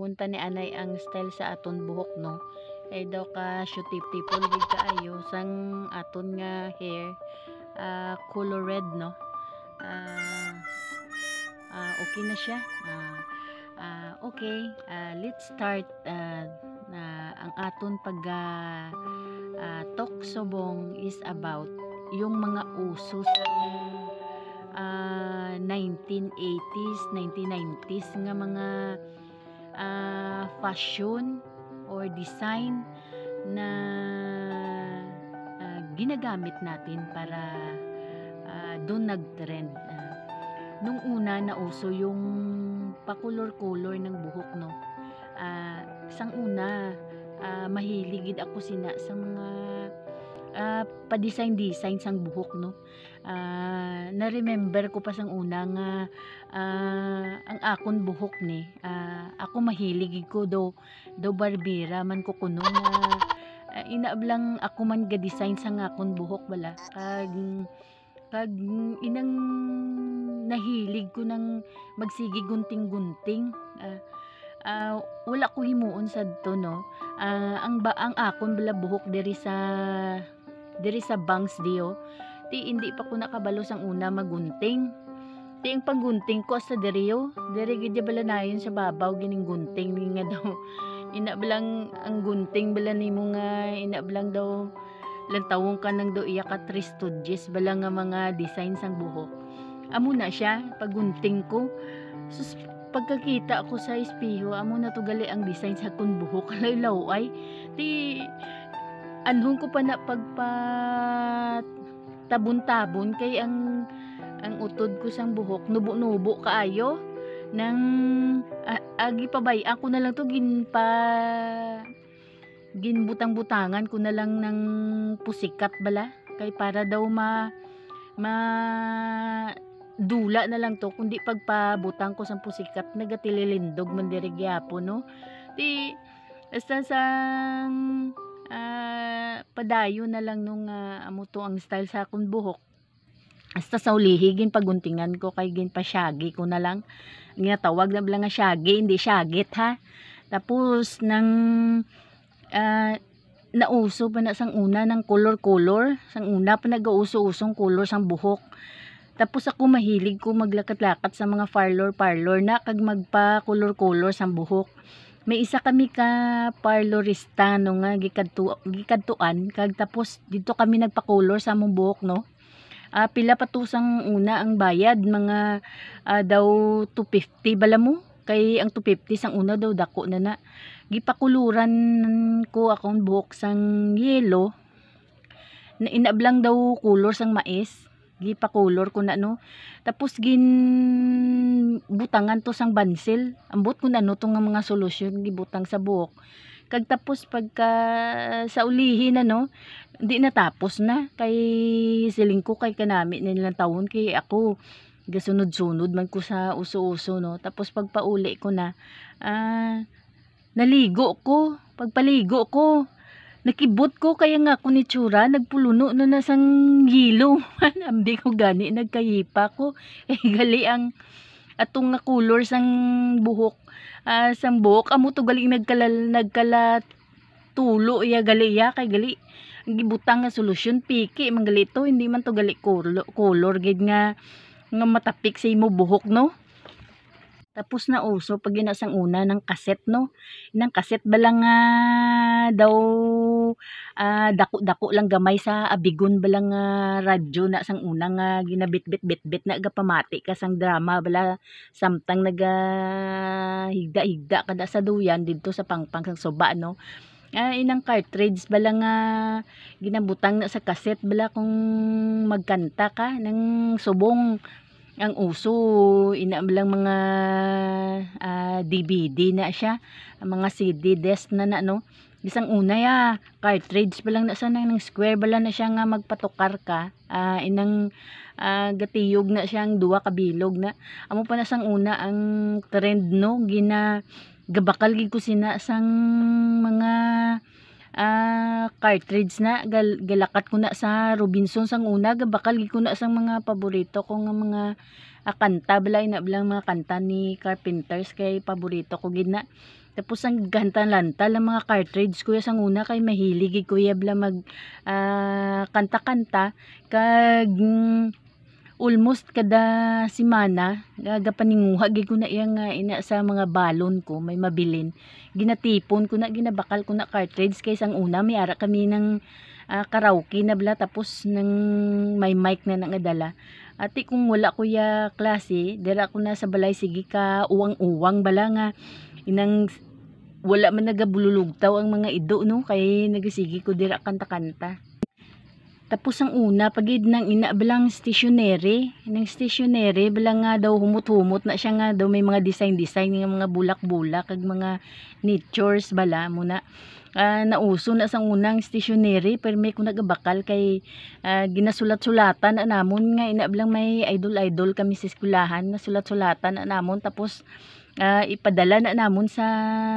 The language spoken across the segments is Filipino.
gigunta ni anay ang style sa aton buhok no. Ay daw ka shootip-tipol gid kaayo sang aton nga hair color red no. Ah, okay na siya. Okay, let's start na ang aton pag talk subong is about yung mga uso sa 1980s, 1990s nga mga fashion or design na ginagamit natin para doon nag-trend. Nung una nauso yung pa-color-color ng buhok no. Sang una mahilig ako sina sa mga pa-design sang buhok no. Na-remember ko pa sang una nga ang akon buhok ni ako mahilig ko do barbera man ko kuno nga inaablang ako man ga-design sang akon buhok bala kag inang nahilig ko nang magsigi gunting-gunting. Wala ko himuon sadto no. Ang akon bala buhok diri sa bangs diyo. Ti hindi pa ko nakabalo sang una magunting. Ti ang paggunting ko sa diriyo, diri gid bala nayon sa babaw gining gunting ni nga daw. Inablang ang gunting bala nimo nga inablang daw lang tawong ka nang do iya ka 3 stodges bala nga mga design sang buhok. Amo na siya paggunting ko. Sus pagkakita ako sa espeho amo na to gali ang design sa kun buhok laylaw ay ti anhon ko pa na pagpa tabon-tabon kay ang utod ko sang buhok nubo-nubo kaayo nang agi pabay ako na lang to ginbutang-butangan ko na lang ng pusikat bala kay para daw dula na lang to kundi pagpabutang ko sa pusikat nagatililindog man diri gyapon no. Ti basta sang padayo na lang nung amo to ang style sa akong buhok. Hasta sa ulihi gin paguntingan ko kay gin pa syagi ko na lang. Ginatawag na bala nga syagi hindi syagit ha. Tapos nang nauso pa na sang una ng color sang una pa nagauso-usong color sang buhok. Tapos ako mahilig ko maglakat-lakat sa mga parlor na kag magpa color sang buhok. May isa kami ka parlorista no nga gikadtuan kag tapos dito kami nagpa-color sa among buhok no. Pila pa to sang una ang bayad mga daw 250 bala mo kay ang 250 sang una daw dako na gipakuluran ko akong buhok sang yellow na inablang daw color sang mais gipakolor ko na no. Tapos butangan to sang bansil ambot ko na no tong mga solusyon gibutang sa buhok kag tapos pagka sa ulihi na no di natapos na kay siling ko kay kanami nilang tawon kay ako gasunod-sunod man ko sa uso-uso no. Tapos pagpauli ko na naligo ko pagpaligo ko nakibot ko kaya nga ako ni tsura nagpuluno na nasang hilo ambi ko gani nagkayipa ko gali ang atong nga color sang buhok sang buhok amo to gali nagkala tulo iya gali iya kay gali gibutang nga solusyon piki man gali to hindi man to gali color gid nga matapik sa imo buhok no. Tapos na uso pag ginasang una ng kaset no. Nang kaset bala nga daw dako-dako lang gamay sa abigon bala nga radyo na sang una nga ginabit-bit na gapamati ka sang drama bala samtang higda-higda kada sa duyan didto sa pangpang sang suba no. Inang cartridge bala nga ginabutang na sa kaset bala kung magkanta ka ng subong ang uso inaablang mga DVD na siya mga CD disc na no. Isang una cartridge pa lang na sa nang square bala na siya nga magpatukar ka inang gatiyog na siyang duwa kabilog na amo pa na sang una ang trend no gabakal gid ko sina sang mga cartridge na galakat ko na sa Robinson sang una gabakal gid ko na sang mga paborito ko nga mga kanta bala ina bilang mga kanta ni Carpenters kay paborito ko gid na Tapos ang ganta-lanta lang mga cartridge kuya sang una kay mahilig gid kuya bla mag kanta-kanta kag almost kada semana paninguha gid ko na iya nga ina sa mga balon ko may mabilin. Ginatipon ko na ginabakal ko na cartridge kay sang una may ara kami ng karaoke na bla tapos nang may mic na nangadala. Ati kung wala kuya klase dira ko na sa balay sige ka uwang-uwang bala nga inang wala man nagabululugtaw ang mga ido no kay nagasigi ko dira kanta-kanta. Tapos ang una pagid nang ina bilang stationery bala nga daw humot-humot na siya nga daw may mga design nga mga bulak-bulak kag mga natures bala muna nauso na sang unang stationery pero may kung nagabakal kay ginasulat-sulatan na namon nga ina bilang may idol kami sa eskwelahan na sulat-sulatan na namon tapos ipadala na namon sa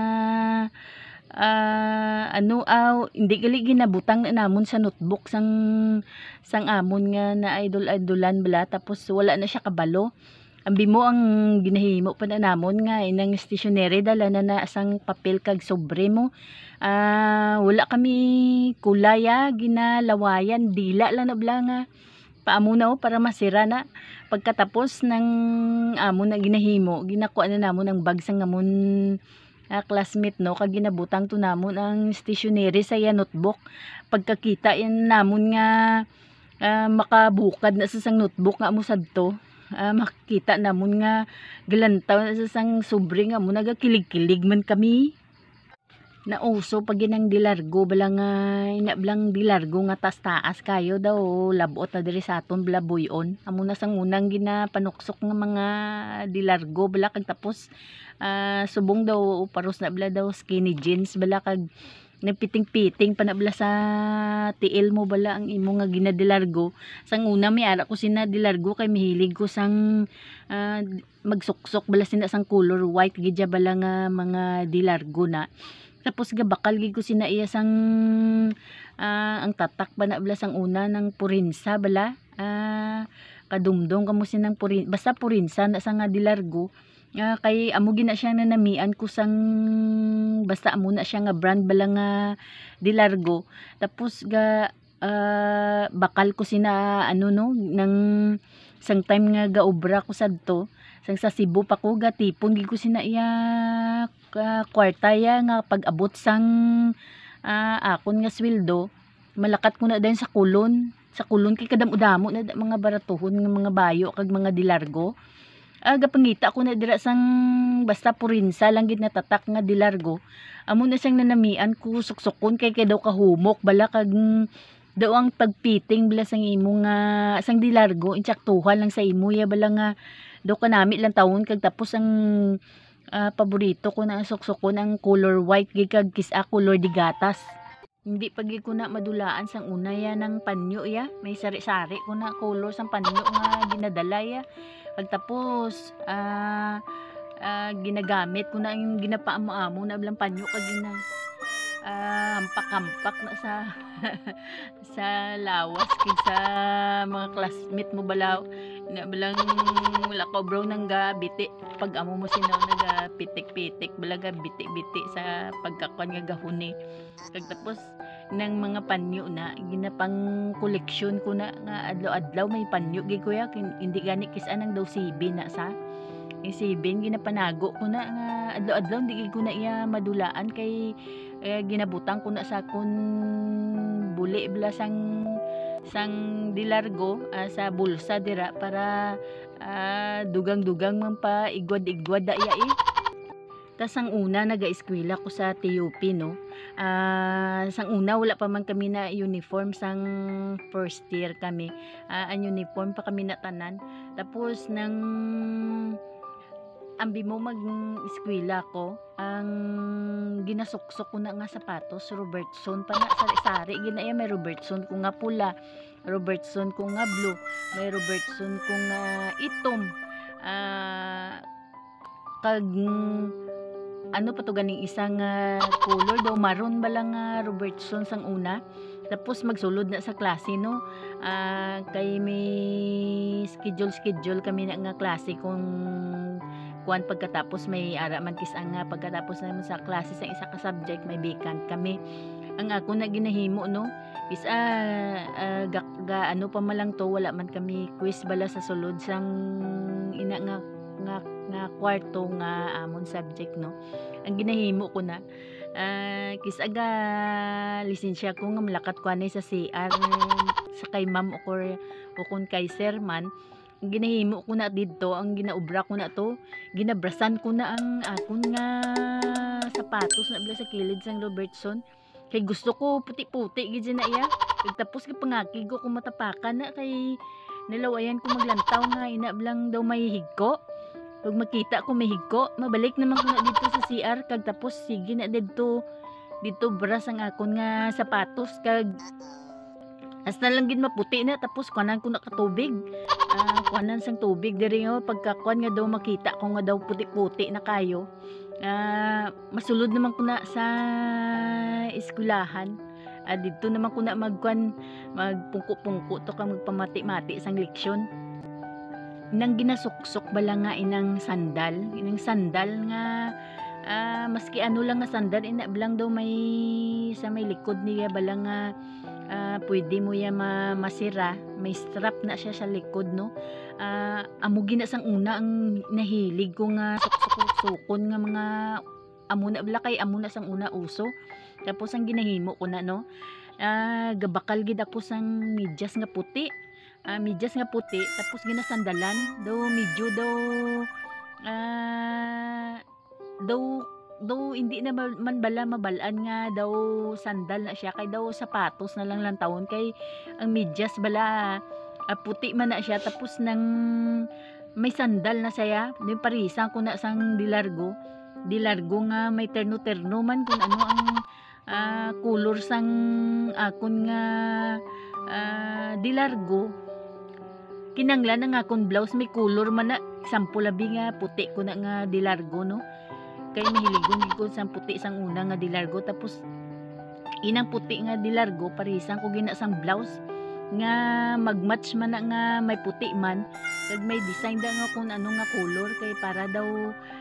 hindi gali ginabutang na namon sa notebook sang amon nga na idolan bala tapos wala na siya kabalo ambi mo ang ginahimo pa na namon nga inang stationery dala na asang papel kag sobre mo wala kami kulaya ginalawayan dila lang na bala nga paamo na para masira na pagkatapos ng amon na ginahimo ginakuha na namon ang bag sang amon classmate no kag ginabutang to namon ang stationery sa ya notebook pagkakita yan namon nga makabukad na sa sang notebook nga mo sadto makikita namon nga galantaw na sa sang sobre nga mo nagakilig-kilig man kami nauso pag ginang dilargo bala nga inablang dilargo nga taas kayo daw labot na diri sa aton bala buyon amo na sang unang ginapanuksok nga mga dilargo bala kag tapos subong daw paros na bala daw skinny jeans bala kag nagpiting-piting pa na bala sa tiil mo bala ang imo nga ginadilargo sang una may ara ko sina dilargo kay mahilig ko sang magsuksok bala sina sang color white gidya bala nga mga dilargo na tapos gabakal gid ko sina iya sang ang tatak pa na bala sang una ng purinsa bala kadumdong kamo sinang basta purinsa na sa nga dilargo kay amo gina siya nanamian ko sang basta amo na siya nga brand bala nga dilargo tapos bakal ko sina ano no nang sang time nga gaobra ko sadto sang sa Cebu pa ko gatipon gid ko sina iya kwarta ya nga pag-abot sang akon nga sweldo malakat ko na din sa kulon kay kadamo-damo na mga baratuhon nga mga bayo kag mga dilargo gapangita ko na dira sang basta purinsa lang gid natatak nga dilargo amo na siyang nanamian ko suksokon kay daw kahumok bala kag daw ang pagpiting bala sang imo nga sang dilargo intsaktuhan lang sa imo ya bala nga daw kanami lang taon kag tapos ang paborito ko na suksokon ang color white gid kag kisa color di gatas hindi pagi ko na madulaan sang una ya ng panyo ya may sari-sari ko na color sang panyo nga ginadala ya pagtapos ginagamit ko na yung ginapaamo-amo na bilang panyo kag hampak-hampak na sa sa lawas kaysa mga classmate mo balaw na balang wala ka bro nang gabiti pag amo mo sinaw naga pitik-pitik balaga biti-biti sa pagkakuan nga gahuni kag tapos ng mga panyo na ginapang koleksyon ko na nga adlaw-adlaw may panyo gi kuya hindi gani kisan ang daw sibi na sa sibin ginapanago ko na nga adlaw-adlaw hindi ko na iya madulaan kay ginabutang ko na sa kun buli bala sang dilargo sa bulsa dira para dugang-dugang man pa igwad-igwad da iya tas ang una naga-eskwela ko sa TUP no sang una wala pa man kami na uniform sang first year kami ang uniform pa kami na tanan tapos nang ambi mo mag-eskwela ko ang ginasuksok ko na nga sapatos Robertson pa na sari-sari ginaya may Robertson ko nga pula Robertson ko nga blue may Robertson ko nga itom kag ano pa to ganing isang color daw maroon ba lang Robertson sang una tapos magsulod na sa klase no. Kay may schedule kami na nga klase kung kuan pagkatapos may ara man kis nga pagkatapos naman sa klase sa isa ka subject may vacant kami. Ang ako na ginahimo no is ano pa malang to wala man kami quiz bala sa sulod sang ina nga kwarto nga amon subject no. Ang ginahimo ko na kis lisensya ko nga malakat ko anay sa CR sa kay ma'am o kun kay sir man. Ang ginahimo ko na didto ang ginaobra ko na to ginabrasan ko na ang akon nga sapatos na bala sa kilid sang Robertson kay gusto ko puti-puti gid na iya tapos kay pangakig ko kung matapakan na kay nalawayan ko maglantaw nga ina blang daw may higko. Pag makita ko may higko, mabalik naman ko na dito sa CR kag tapos sige na dito bras ang akon nga sapatos kag hasta lang gid maputi na tapos kuanan ko na katubig. Kuanan sang tubig diri nga pagkakuan nga daw makita ko nga daw puti-puti na kayo. Masulod naman ko na sa eskwelahan. Dito naman ko na magpungko-pungko to ka magpamati-mati sang leksyon. Inang ginasuksok bala nga inang sandal nga maski ano lang nga sandal ina blang daw may sa may likod niya bala nga pwede mo ya masira may strap na siya sa likod no. Amo gina sang una ang nahilig ko nga suksukon nga mga amo na bala kay amo na sang una uso tapos ang ginahimo ko na no gabakal gid ako sang medyas nga puti. Medyas nga puti tapos ginasandalan daw medyo daw hindi na man bala mabalaan nga daw sandal na siya kay daw sapatos na lang tawon kay ang medyas bala puti man na siya tapos nang may sandal na saya may parisang ko na sang dilargo nga may terno man kung ano ang color sang akon nga dilargo. Kinanglan na nga akong blouse may color man na sample labi nga puti ko na nga dilargo no. Kay mahiligon ko sang puti sang una nga dilargo tapos inang puti nga dilargo parisang ko gina sang blouse nga magmatch man na nga may puti man kag may design da nga kung ano nga color kay para daw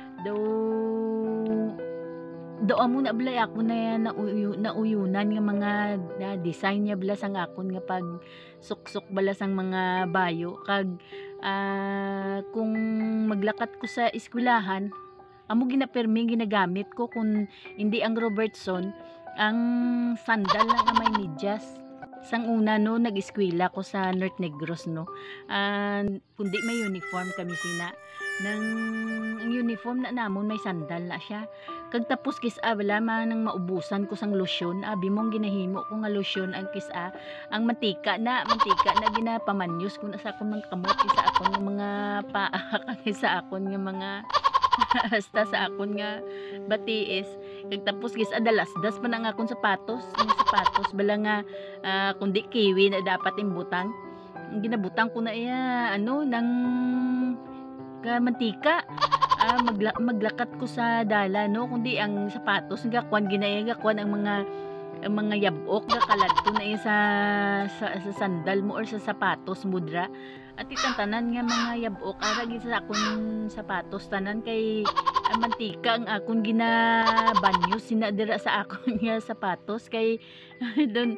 amo na bala ako na nauyunan nga mga design niya bala sang akon nga pag suksok bala sang mga bayo kag kung maglakat ko sa eskwelahan amo ginapermi ginagamit ko kung hindi ang Robertson ang sandal lang nga may medyas. Sang una no nag-eskwela ko sa North Negros no. Kundi may uniform kami sina nang ang uniform na namon may sandal na siya. Kag tapos kisa wala man nang maubusan ko sang lotion. Abi mong ginahimo ko nga lotion ang kisa ang mantika na ginapamanyos ko na sa akon mga kamot sa akon nga mga paa sa akon nga mga hasta sa akon nga batiis. Kag tapos kisa dalas-das pa na nga akong sapatos bala nga kundi kiwi na dapat imbutang. Ang ginabutang ko na iya nang mantika. Maglakat ko sa dala no kundi ang sapatos nga kuan ginayaga ang mga yabok nga kaladto na iya sa sandal mo or sa sapatos mudra at itantanan nga mga yabok ara gid sa akon sapatos tanan kay ang mantika ang akon ginabanyo sinadira sa akon nga sapatos kay do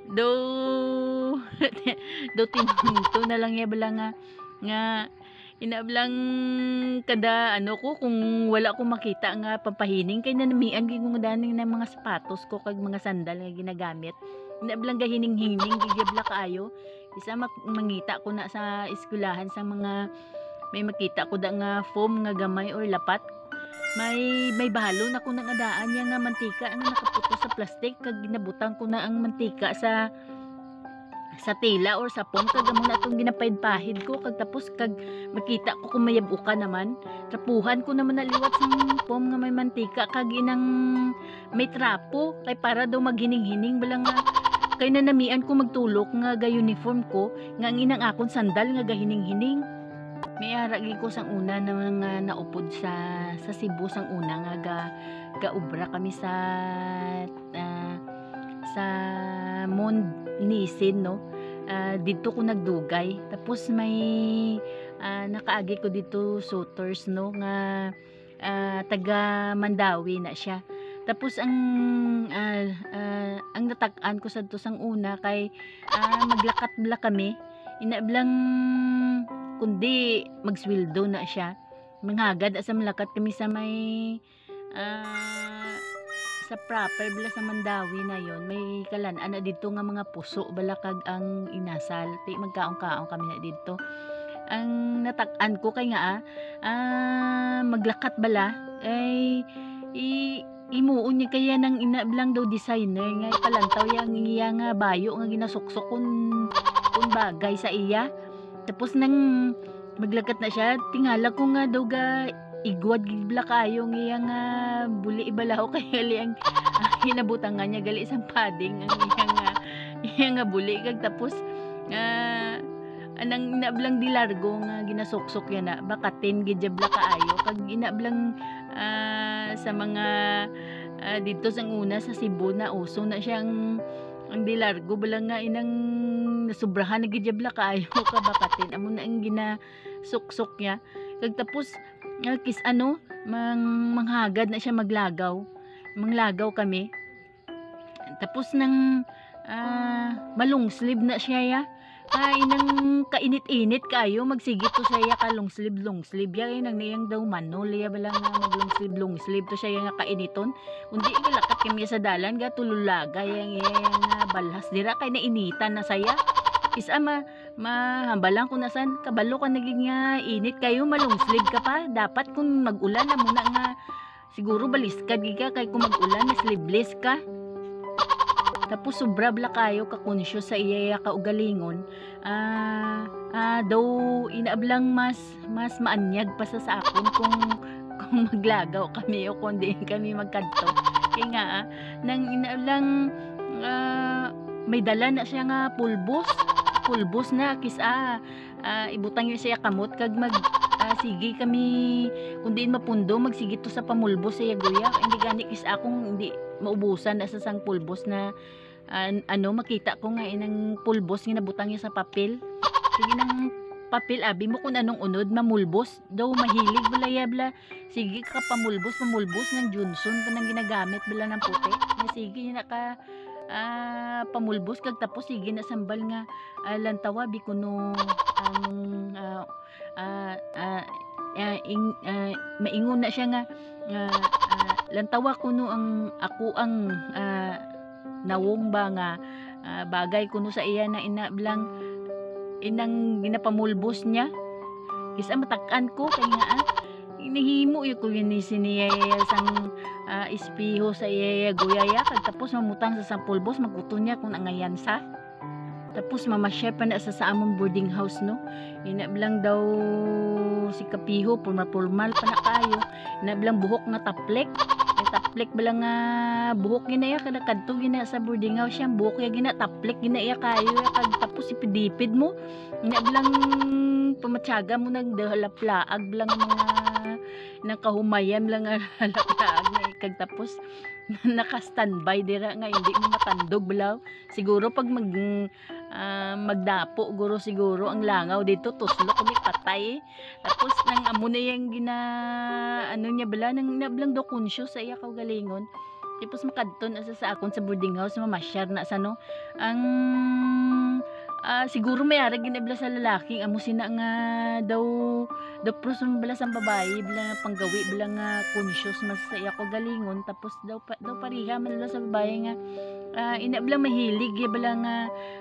tinunto na lang ya bala nga inablang kada ko kung wala ko makita nga pampahining kay nanamian gid ko daning na mga sapatos ko kag mga sandal nga ginagamit inablang gahining-hining gigibla kaayo isa mangita ko na sa eskwelahan sa mga may makita ko da nga foam nga gamay or lapat may balon ako nang adaan nga mantika ang nakaputo sa plastic kag ginabutang ko na ang mantika sa tela or sa foam kag amo na itong ginapaid-pahid ko kag tapos kag makita ko kung mayabuka naman trapuhan ko naman naliwat sa foam nga may mantika kag inang may trapo kay para daw maghining-hining bala nga kay nanamian ko magtulok nga ga uniform ko nga ang inang akon sandal nga gahining-hining. May aragi ko sang una na mga naupod sa Cebu sang una nga gaubra kami sa nisin no. Dito ko nagdugay tapos may nakaagi ko dito suitors no nga taga Mandawi na siya. Tapos ang natag-an ko sadto sang una kay maglakat bala kami inablang kundi magsweldo na siya. Manghagad sa malakat kami sa may ah, sa proper bala sa Mandawi na yon may kalan-an na dito nga mga puso bala kag ang inasal ti magkaon-kaon kami na dito. Ang natak-an ko kay nga maglakat bala ay imuon niya kaya ng inablang daw designer nga palantaw yang iya nga bayo nga ginasuksok kun bagay sa iya. Tapos nang maglakat na siya tingala ko nga daw ga igwad gibla kayo nga iya nga buli ibalaw kay gali ang hinabutangan niya gali isang padding ang iya nga buli kag tapos anang inablang di largo nga ginasuksok yan na bakatin gidjabla kaayo kag inablang sa mga dito sang una sa Cebu na uso na siyang ang di largo bala nga inang nasubrahan na gidjabla kaayo ka bakatin amo na ang ginasuksok niya kag tapos kis manghagad na siya manglagaw kami tapos nang malong sleeve na siya ya nang kainit-init kayo magsigit to siya ka long sleeve ya nang niyang daw manol ya bala nga mag long sleeve to siya nga kainiton undi lakat kami sa dalan ga tululaga yang balhas dira kay nainitan na saya isa mahambalan ko nasan kabalo ka naging init kayo malong sleeve ka pa dapat kung mag-ulan na muna nga siguro baliskad ka kay kung mag-ulan na sleeveless ka. Tapos sobra bla kayo ka-conscious sa iya kaugalingon daw inaablang mas maanyag pa sa akon kung maglagaw kami o kundi kami magkanto kaya nga nang inaablang may dala na siya nga pulbos na kis ibutang yun siya kamot kag sige kami kundi mapundo magsigit to sa pamulbos sa guya hindi gani kis akong hindi maubusan na sa sang pulbos na makita ko nga inang pulbos nga nabutang niya sa papel sige nang papel abi mo kung anong unod mamulbos daw mahilig bala sige ka pamulbos ng Johnson pa nang ginagamit bala ng puti nga sige na ka pamulbos kag tapos sige na sambal nga lantawa bi kuno ang maingon na siya nga lantawa kuno ako ang nawong ba nga bagay kuno sa iya na inablang inang ginapamulbos niya kisa matakan ko kay nga inahimo ko yun ni siniya sang espiho sa iya guyaya kag tapos mamutang sa pulbos maguto niya kung angayan sa tapos mamasyay pa na sa among boarding house no inablang daw si kapiho purmal pa na kayo inablang buhok nga taplek bala nga buhok ginaya kada kadto gina sa boarding house siyang buhok ya gina taplek ginaya kayo kag tapos ipidipid mo inablang pamatyaga mo nang dahalaplaag bala nga mga nakahumayan lang nga halaplaag na kag tapos naka-standby dira nga hindi mo matandog balaw siguro pag magdapo siguro ang langaw dito tuslo kami patay tapos nang amo na yang niya bala nang nablang do conscious sa iya kaugalingon tapos makadton sa akon sa boarding house mamasyar na sa no ang siguro may ara ginabla sa lalaki amo sina nga daw prosun bala sa babae bala nga panggawi bala nga conscious mas sa iya kaugalingon tapos daw pariha man sa babae nga inabla mahilig bala nga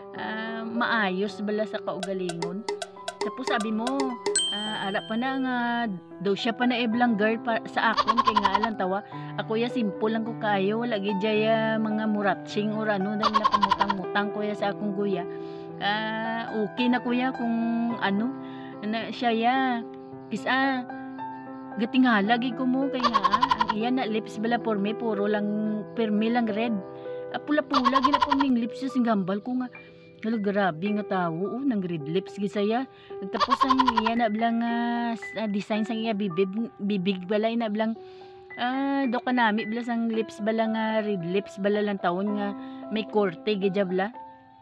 maayos bala sa kaugalingon tapos sabi mo ara pa na nga daw siya pa na iblang girl sa akon kay nga alang tawa ako ya simple lang ko kayo wala gid jaya mga muratsing or ano na napamutang-mutang ko ya sa akong guya okay na kuya kung na siya ya kisa gatinghala gid ko mo kay nga ang iya na lips bala porme puro lang permi lang red pula-pula gina po ning lips sa singgambal ko nga hala grabe nga tawo nang red lips gisaya tapos ang iya na blang design sang iya bibig balay na blang do kanami bala sang lips bala nga red lips bala lang taon nga may korte gidya bala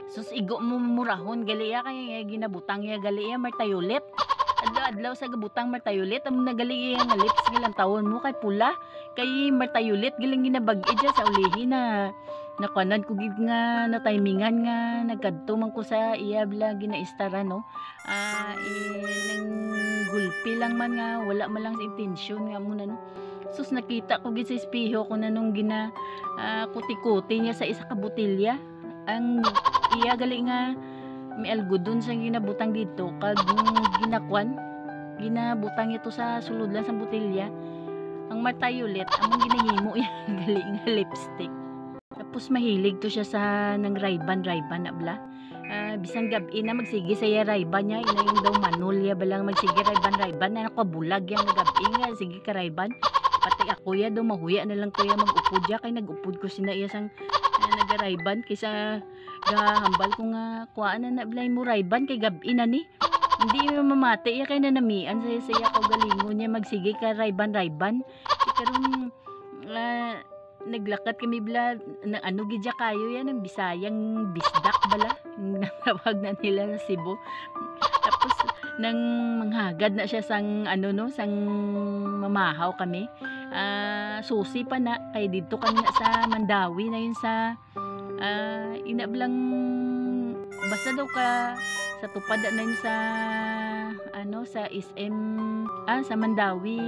sus igo mo murahon gali ya kay ginabutang ya gali ya martayulit. Adlaw-adlaw sa gabutang martayulit amo na gali ya nga lips gilang tawon mo kay pula kay martayulit gilang ginabag-i dya sa ulihi na nakuanan ko gid nga na timingan nga nagkadto man ko sa iya bla ginaistara no. Nang gulpi lang man nga wala man lang sa intensyon nga muna no. Sus nakita ko gid sa espeho ko na nung kuti-kuti niya sa isa ka botelya. Ang iya gali nga may algodon sa ginabutang dito kag ginabutang ito sa sulod lang sa botelya. Ang martayulit among ginahimo yan gali nga lipstick. Tapos mahilig to siya sa nang rayban na bla. Bisan gabi na magsige sa iya rayban niya inayon daw manolya balang magsige rayban na nakabulag yang gabi nga sige ka rayban. Pati ako ya daw mahuya na lang kuya mag-upod ya kay nag-upod ko sina iya sang nagarayban kaysa gahambal ko nga kuhaan na nablay mo rayban kay gabi na ni. Hindi mamate ya kay nanamian saya ko galingon niya magsige ka rayban. Karon naglakat kami bla na ano gidya kayo yan ng Bisayang bisdak bala natawag na nila sa Cebu. Tapos nang manghagad na siya sang ano no sang mamahaw kami. Susi pa na kay dito kami na sa Mandawi na yun sa inablang basta daw ka sa tupad na yun sa ano sa SM sa Mandawi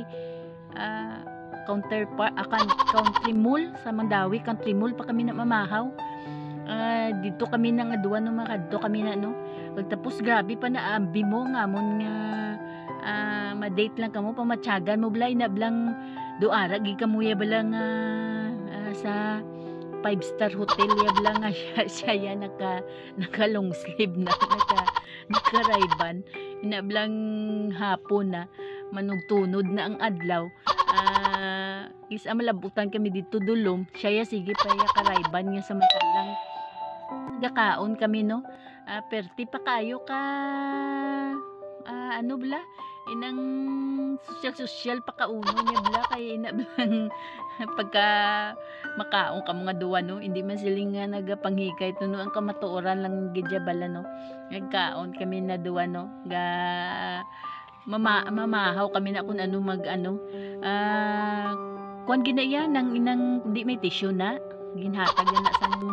country mall sa Mandawi country mall pa kami na mamahaw. Dito kami nang aduan no makadto kami na no. Tapos grabe pa na ambi mo nga amon nga ma-date lang kamo pamatyagan mo blay na blang doara gi kamo ya balang sa 5-star hotel ya blang siya ya naka long sleeve na naka rayban inablang hapon na manugtunod na ang adlaw. Is malabutan kami dito dulom siya ya sige pa ya karayban nga samantalang gakaon kami no. Perti pa kayo ka ano bla inang social pa kauno niya bla kay inablang pagka makaon ka mga duwa no hindi man siling nga nagapanghikay to no ang kamatuoran lang gidya bala no nagkaon kami na duwa no mamahaw kami na kung ano mag ano kuan ginaya nang inang di may tissue na ginhatag na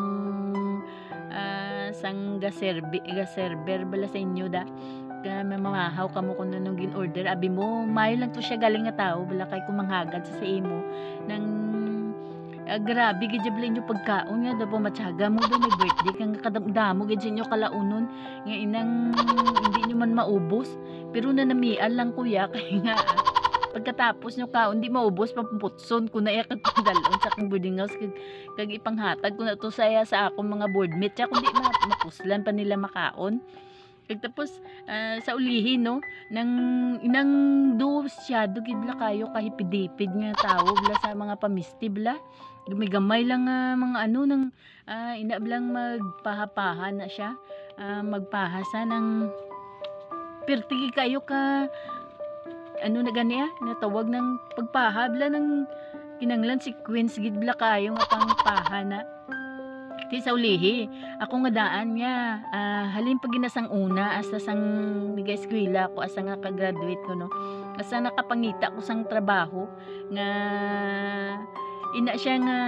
sang gaserber bala sa inyo da mamahaw kamo kung anong gin-order abi mo mayo lang to siya galing nga tao bala kay kumanghagad sa imo nang grabe gid jabla inyo pagkaon nga daw matyaga mo daw may birthday kang kadamdamo gid inyo kalaunon nga inang hindi nyo man maubos pero nanamian lang kuya kay nga pagkatapos nyo kaon di maubos pamputson ko na iya kagdalon sa akong boarding house kag ipanghatag ko na to sa akong mga boardmate siya kundi mapuslan pa nila makaon. Tapos sa ulihi no nang inang do siya do gid la kayo kahipidipid nga tao bla sa mga pamisti bla gamay lang mga ano nang inablang magpahapaha na siya magpahasa ng pertigi kayo ka ano na gani natawag ng pagpahabla ng kinanglan sequence gid bla kayo nga pangpaha na ti sa ulihi ako nga daan nga halin pag ginasang una asa sang nag-eskwela ko asa nga ka-graduate ko no asa nakapangita ko sang trabaho nga ina siya nga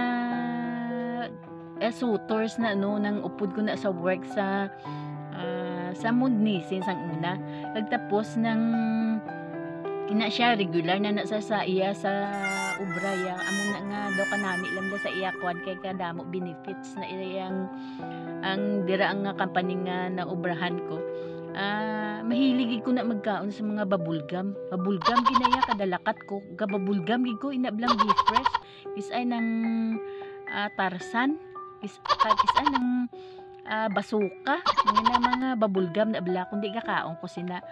suitors na no nang upod ko na sa work sa Mundnisin sang una pagtapos ng ina siya regular na nasa sa iya sa ubraya amo na nga daw kanami lang da sa iya kwan kay kadamo benefits na iyang ang dira ang company nga na ubrahan ko. Mahilig ko na magkaon sa mga babulgam ginaya kadalakat ko gababulgam gid ko inablang beef fresh is ay nang Tarsan is ay nang basuka nga mga babulgam na bala kundi kakaon ko sina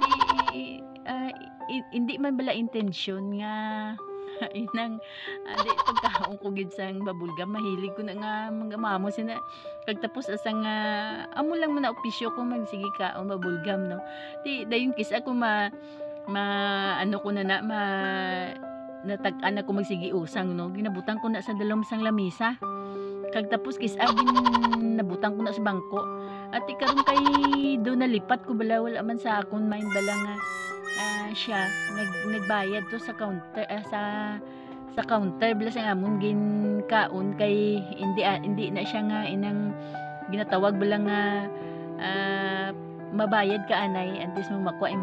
hindi man bala intensyon nga inang di pagkaon ko gid sang babulgam mahilig ko na nga mga mamo sina kagtapos asang amo lang man na opisyo ko magsige kaon babulgam no di dayon kis ako ano ko na natag-an ako magsige usang no ginabutang ko na sa dalom sang lamisa Kag tapos kis agin nabutang ko na sa bangko. At ikaron kay do nalipat ko bala wala man sa akon main bala nga siya nagbayad to sa counter sa counter bala sa amon ginkaon kay hindi na siya nga inang ginatawag bala nga mabayad ka anay antes mo makuha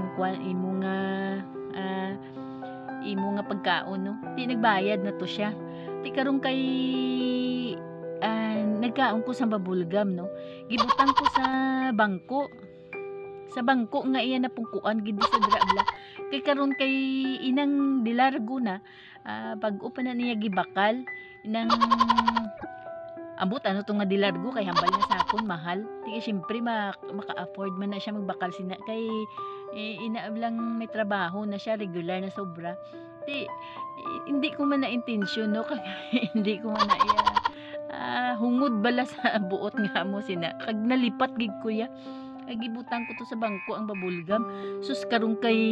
ah, imo nga pagkaon no. Di nagbayad na to siya. Ti karon kay nagkaon ko sa babulgam no. Gibutang ko sa bangko. Sa bangko nga iya napungkuan gid sa drabla. Kay karon kay inang dilargo na pag-o pa na niya gibakal inang ambot ano to nga dilargo kay hambal na sa akon mahal. Di syempre maka-afford man na siya magbakal sina kay inaablang may trabaho na siya regular na sobra. Di hindi ko man na intensyon no kay hindi ko man na iya hungod bala sa buot nga mo sina kag nalipat gid kuya kag gibutang ko to sa bangko ang babulgam sus karon kay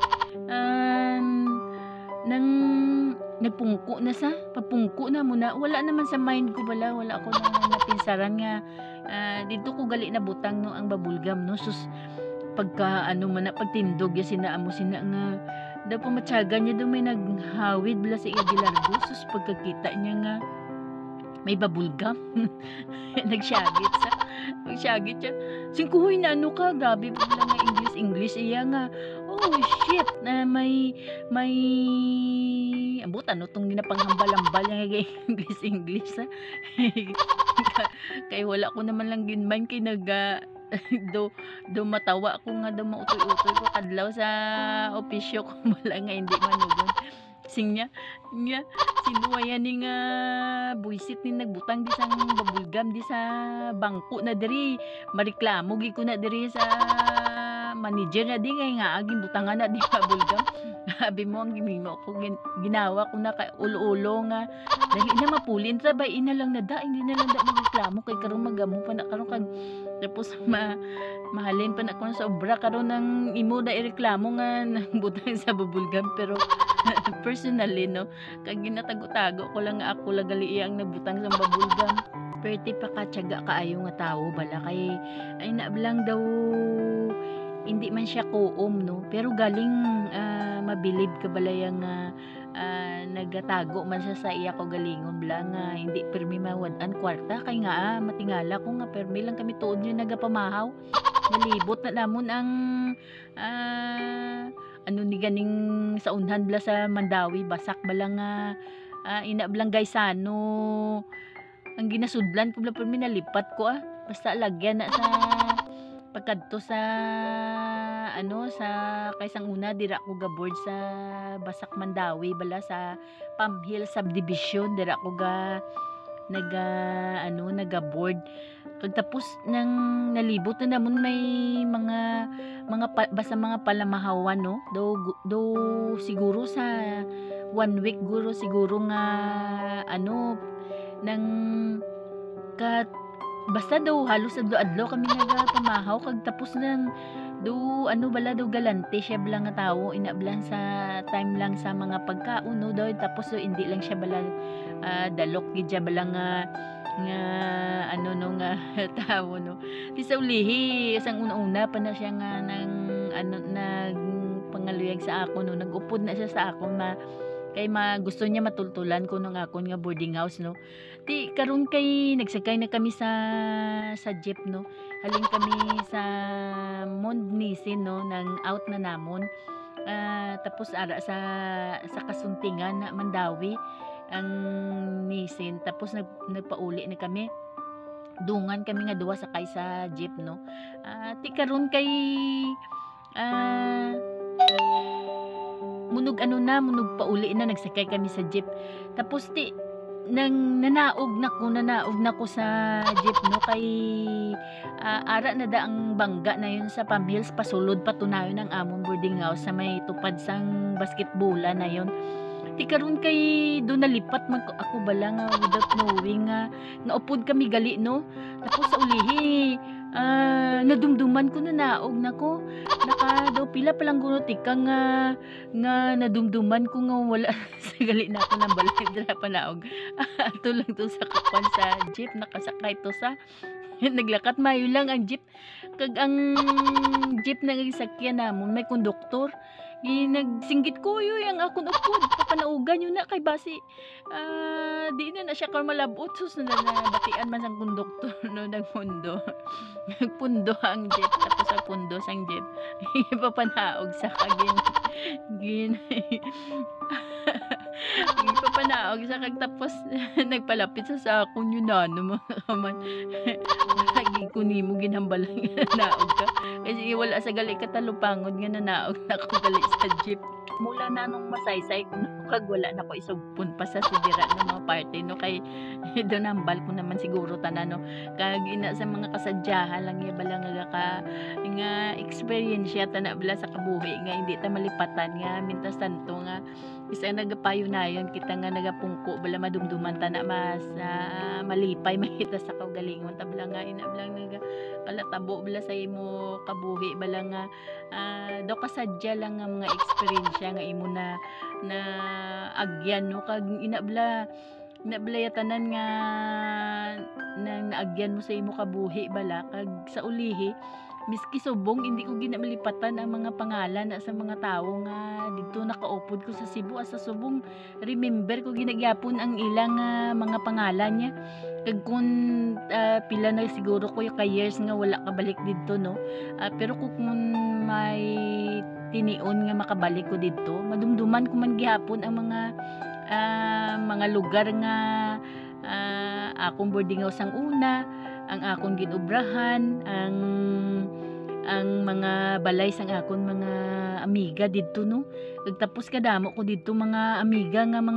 nang nagpungko na sa papungko na muna wala naman sa mind ko bala wala ako na napinsaran nga dito ko gali na butang no ang babulgam no sus pagka ano man na pagtindog ya sina amo sina nga daw pumatyaga niya daw may naghawid bala sa iya dilargo sus pagkakita niya nga may babulgam nagsyagit siya singkuhoy na ano ka grabe pa lang nga English iya nga oh shit na may ambot ano tong ginapanghambal-hambal nga English ha kay wala ko naman lang ginman kay do matawa ko nga do mautoy-utoy ko kadlaw sa opisyo ko wala nga hindi manugon singnya sinuwaya ni nga buisit ni nagbutang di sang babulgam di sa bangko na diri mareklamo gi ko na diri sa manager na di nga aging butangan na di babulgam sabi mo ang gimimo ko ginawa ko na kay ulo-ulo nga dali na mapulin sa bay ina lang na da hindi na lang da magreklamo kay karon magamo pa na karon kag tapos mahalin pa na ko sa obra karon nang imo da ireklamo nga butang sa babulgam pero personally no kag ginatago-tago ko lang nga ako lagali iyang nabutang sa babulgam perti pa katyaga kaayo nga tawo bala kay ay naablang daw hindi man siya kuom no pero galing mabilib ka bala yang nagatago man siya sa iya ko galingon bala nga hindi permi mawad-an kwarta kay nga matingala ko nga permi lang kami tuod niya nagapamahaw nalibot na namon ang ano ni ganing sa unhan bala sa Mandawi basak bala nga inablang gaysano ang ginasudlan ko bala permi nalipat ko basta lagyan na sa pagkadto sa ano sa kaysang una dira ko ga-board sa Basak Mandawi bala sa Pamhil subdivision dira ko ga naga-board kag tapos nang nalibot na namon may basta mga palamahawan no do siguro sa 1 week guro siguro nga ano nang basta daw halos adlaw kami nagapamahaw kag tapos nang ano bala do galante siya bala nga tawo inablan sa time lang sa mga pagkaon no daw tapos hindi lang siya bala dalok gid siya bala nga ano no nga tawo no di sa ulihi isang una-una pa na siya nga nang pangaluyag sa ako no nagupod na siya sa ako kay gusto niya matultulan ko nung akon nga boarding house no di karon kay nagsakay na kami sa jeep no halin kami sa Mondnisin no nang out na namon tapos ara sa kasuntingan na Mandawi ang Nisin tapos nagpauli na kami dungan kami nga duwa sakay sa jeep no ti karon kay munog pauli na nagsakay kami sa jeep tapos nang nanaog na ko sa jeep no kay ara na da ang bangga na yun sa Pamhills pasulod patunayon ang among boarding house sa may tupad sang basketbola na yun ti karon kay do nalipat ako bala nga without knowing nga upod kami gali no tapos sa ulihi nadumduman ko na naog nako, naka daw pila pa lang gunot ika nga nadumduman ko nga wala sa gali na ako ng balay dira pa naog. Ato lang to sa kapan sa jeep nakasakay to sa naglakat mayo lang ang jeep kag ang jeep na gisakyan namon may konduktor. Nagsinggit ko yung akon upod papanaugan yun na kay basi di na siya kar malabot sus na nabatian man sang konduktor no nagpundo. Nagpundo ang jeep tapos sa pundo sang jeep ipapanaog sa kagin gin ipapanaog sa kag tapos nagpalapit sa sakon yun na no mga kaman. Lagi ko nimo ginhambalang naog ka kasi wala sa gali katalupangod nga nanaog na ko gali sa jeep. Mula na nung masaysay ko no, kag wala na ko isugpon pa sa sidira ng mga party no kay doon hambal ko naman siguro tanan no kag ina sa mga kasadyahan lang ya bala nga experience ya tana bala sa kabuhi nga hindi ta malipatan nga mintas tanto nga isa nagapayo na yon kita nga nagapungko bala madumduman ta na mas malipay makita sa kaugalingon ta bala nga ina bala naga kalatabo bala sa imo kabuhi bala nga daw kasadya lang nga mga experience nga imo na agyan no kag inabla ya tanan nga nang naagyan mo sa imo kabuhi bala kag sa ulihi miski subong hindi ko ginamalipatan ang mga pangalan na sa mga tawo nga dito nakaupod ko sa Cebu sa subong remember ko ginagyapon ang ilang mga pangalan niya kag kun pila na siguro ko ka years nga wala ka balik dito no pero kung may tinion nga makabalik ko dito madumduman ko man gihapon ang mga lugar nga akong boarding house ang una ang akong ginubrahan ang mga balay sang akon mga amiga didto no tapos kadamo ko didto mga amiga nga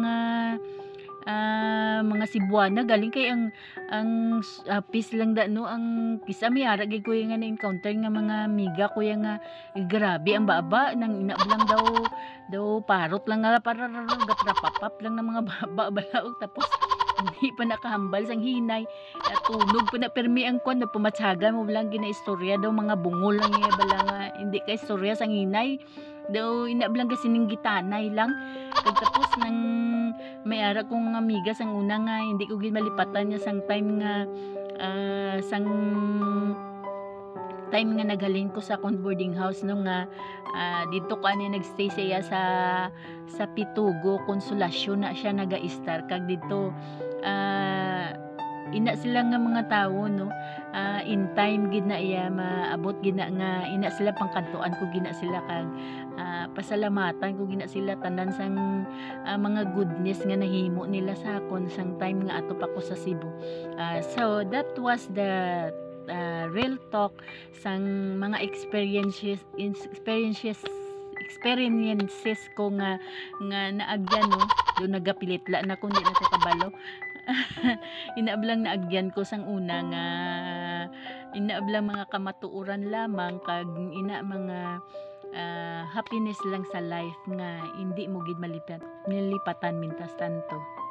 mga Cebuana galing kay ang peace lang da no ang kisa may ara gid ko nga na encounter nga mga amiga ko nga grabe ang baba nang inablang daw parot lang nga para gaprapapap lang ng mga baba balaog tapos hindi pa nakahambal sang hinay tunog pa na permi ang kwan na pumatsaga mo lang ginaistorya daw mga bungol lang nga bala nga hindi ka istorya sang hinay daw inablang kasi ning gitanay lang kag tapos nang may ara kong amiga sang una nga hindi ko gid malipatan niya sang time nga naghalin ko sa boarding house no nga dito ko ani nagstay siya sa Pitugo Konsolasyon na siya naga-star kag dito ina sila nga mga tawo no in time gid na iya maabot gid na nga ina sila pangkantuan ko gina sila kag pasalamatan ko gina sila tanan sang mga goodness nga nahimo nila sa akon sang time nga ato pa ko sa Cebu. So that was the real talk sang mga experiences ko nga naagyan no do nagapilitla na kundi na ko kabalo. Inaablang naagyan ko sang una nga inaablang mga kamatuoran lamang kag mga happiness lang sa life nga hindi mo gid malipatan mintas tanto.